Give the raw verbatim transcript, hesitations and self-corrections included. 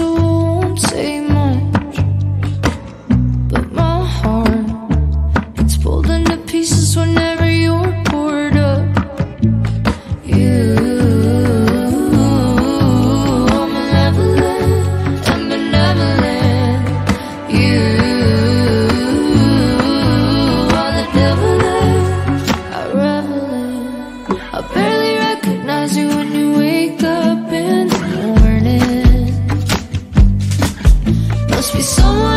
so I won't say much. But my heart gets pulled into pieces whenever you're poured up. You, I'm malevolent and benevolent. You are the devil I revel in. I barely recognize you when you wake up in the morning. Must be someone